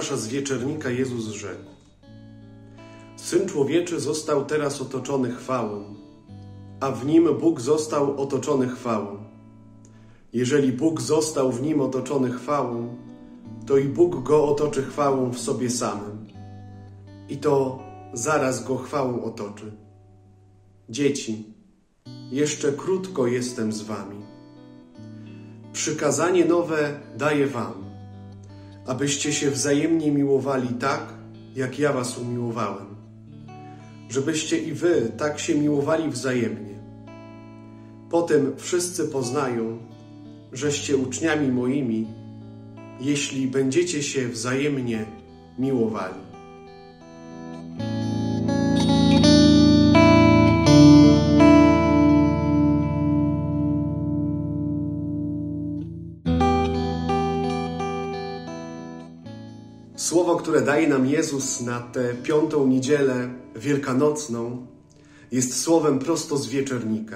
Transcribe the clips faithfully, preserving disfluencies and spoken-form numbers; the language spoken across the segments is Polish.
Judasza z wieczernika Jezus rzekł: Syn Człowieczy został teraz otoczony chwałą, a w Nim Bóg został otoczony chwałą. Jeżeli Bóg został w Nim otoczony chwałą, to i Bóg Go otoczy chwałą w sobie samym. I to zaraz Go chwałą otoczy. Dzieci, jeszcze krótko jestem z wami. Przykazanie nowe daję wam, abyście się wzajemnie miłowali tak, jak ja was umiłowałem. Żebyście i wy tak się miłowali wzajemnie. Potem wszyscy poznają, żeście uczniami moimi, jeśli będziecie się wzajemnie miłowali. Słowo, które daje nam Jezus na tę piątą niedzielę wielkanocną, jest słowem prosto z wieczernika.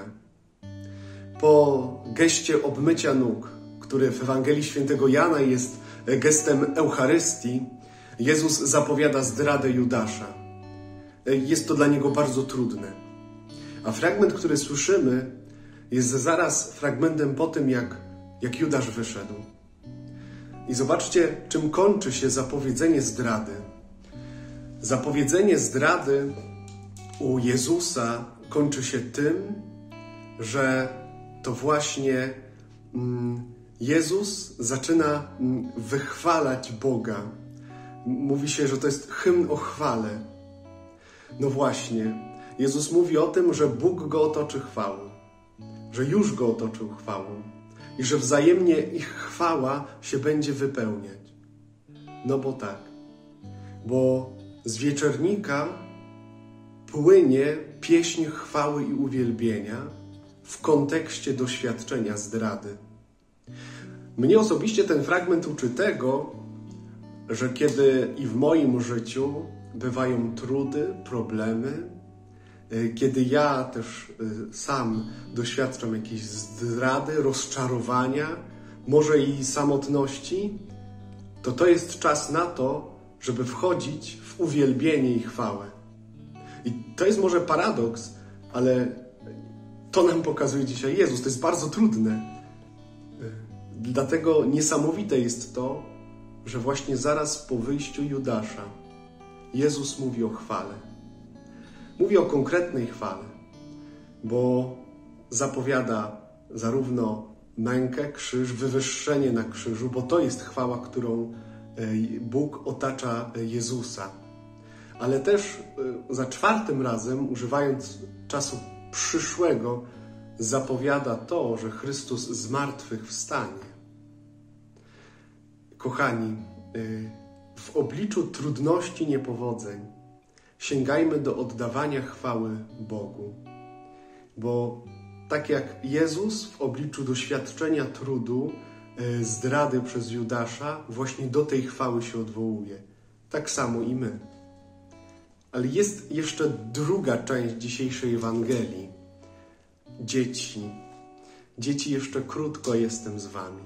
Po geście obmycia nóg, który w Ewangelii Świętego Jana jest gestem Eucharystii, Jezus zapowiada zdradę Judasza. Jest to dla niego bardzo trudne. A fragment, który słyszymy, jest zaraz fragmentem po tym, jak, jak Judasz wyszedł. I zobaczcie, czym kończy się zapowiedzenie zdrady. Zapowiedzenie zdrady u Jezusa kończy się tym, że to właśnie Jezus zaczyna wychwalać Boga. Mówi się, że to jest hymn o chwale. No właśnie, Jezus mówi o tym, że Bóg Go otoczy chwałą, że już Go otoczył chwałą i że wzajemnie ich chwała się będzie wypełniać. No bo tak, bo z wieczernika płynie pieśń chwały i uwielbienia w kontekście doświadczenia zdrady. Mnie osobiście ten fragment uczy tego, że kiedy i w moim życiu bywają trudy, problemy, kiedy ja też sam doświadczam jakiejś zdrady, rozczarowania, może i samotności, to to jest czas na to, żeby wchodzić w uwielbienie i chwałę. I to jest może paradoks, ale to nam pokazuje dzisiaj Jezus. To jest bardzo trudne. Dlatego niesamowite jest to, że właśnie zaraz po wyjściu Judasza Jezus mówi o chwale. Mówi o konkretnej chwale, bo zapowiada zarówno mękę, krzyż, wywyższenie na krzyżu, bo to jest chwała, którą Bóg otacza Jezusa. Ale też za czwartym razem, używając czasu przyszłego, zapowiada to, że Chrystus z martwych wstanie. Kochani, w obliczu trudności, niepowodzeń sięgajmy do oddawania chwały Bogu. Bo tak jak Jezus w obliczu doświadczenia trudu, zdrady przez Judasza, właśnie do tej chwały się odwołuje. Tak samo i my. Ale jest jeszcze druga część dzisiejszej Ewangelii. Dzieci. Dzieci, jeszcze krótko jestem z wami.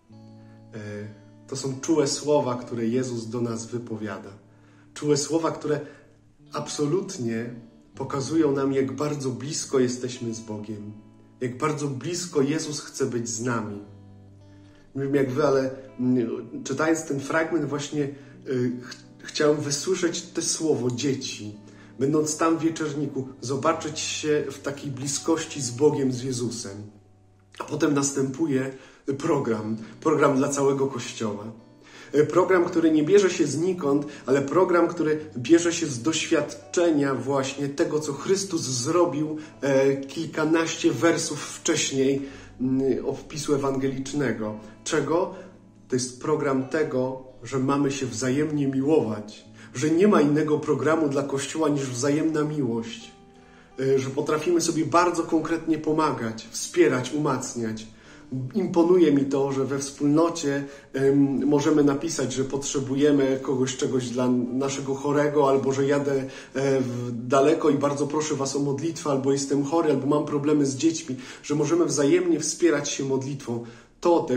To są czułe słowa, które Jezus do nas wypowiada. Czułe słowa, które absolutnie pokazują nam, jak bardzo blisko jesteśmy z Bogiem. Jak bardzo blisko Jezus chce być z nami. Nie wiem jak wy, ale czytając ten fragment właśnie yy, ch- chciałem wysłyszeć to słowo dzieci. Będąc tam w wieczerniku, zobaczyć się w takiej bliskości z Bogiem, z Jezusem. A potem następuje program, program dla całego Kościoła. Program, który nie bierze się znikąd, ale program, który bierze się z doświadczenia właśnie tego, co Chrystus zrobił e, kilkanaście wersów wcześniej m, opisu ewangelicznego. Czego? To jest program tego, że mamy się wzajemnie miłować, że nie ma innego programu dla Kościoła niż wzajemna miłość, e, że potrafimy sobie bardzo konkretnie pomagać, wspierać, umacniać. Imponuje mi to, że we wspólnocie um, możemy napisać, że potrzebujemy kogoś czegoś dla naszego chorego, albo że jadę e, w daleko i bardzo proszę was o modlitwę, albo jestem chory, albo mam problemy z dziećmi, że możemy wzajemnie wspierać się modlitwą. To też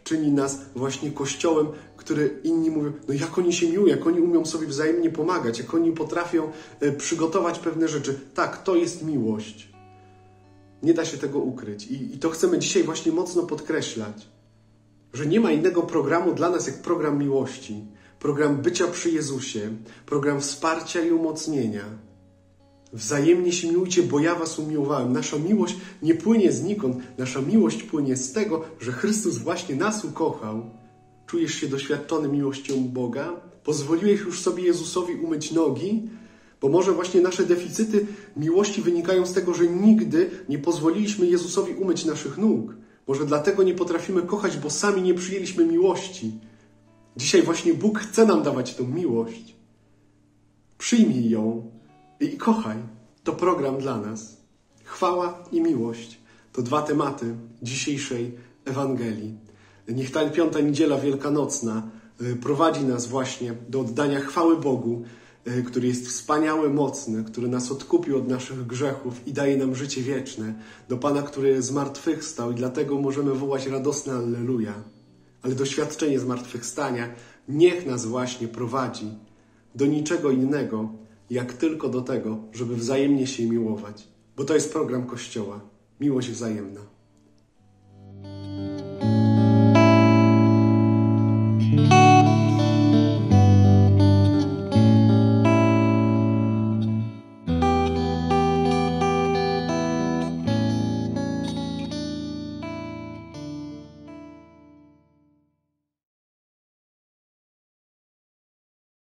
czyni nas właśnie Kościołem, który inni mówią, no jak oni się miłują, jak oni umią sobie wzajemnie pomagać, jak oni potrafią przygotować pewne rzeczy. Tak, to jest miłość. Nie da się tego ukryć. I, i to chcemy dzisiaj właśnie mocno podkreślać, że nie ma innego programu dla nas jak program miłości, program bycia przy Jezusie, program wsparcia i umocnienia. Wzajemnie się miłujcie, bo ja was umiłowałem. Nasza miłość nie płynie znikąd. Nasza miłość płynie z tego, że Chrystus właśnie nas ukochał. Czujesz się doświadczony miłością Boga? Pozwoliłeś już sobie Jezusowi umyć nogi? Bo może właśnie nasze deficyty miłości wynikają z tego, że nigdy nie pozwoliliśmy Jezusowi umyć naszych nóg. Może dlatego nie potrafimy kochać, bo sami nie przyjęliśmy miłości. Dzisiaj właśnie Bóg chce nam dawać tę miłość. Przyjmij ją i kochaj. To program dla nas. Chwała i miłość to dwa tematy dzisiejszej Ewangelii. Niech ta piąta niedziela wielkanocna prowadzi nas właśnie do oddania chwały Bogu, który jest wspaniały, mocny, który nas odkupił od naszych grzechów i daje nam życie wieczne, do Pana, który zmartwychwstał i dlatego możemy wołać radosne Alleluja. Ale doświadczenie zmartwychwstania niech nas właśnie prowadzi do niczego innego, jak tylko do tego, żeby wzajemnie się miłować. Bo to jest program Kościoła. Miłość wzajemna.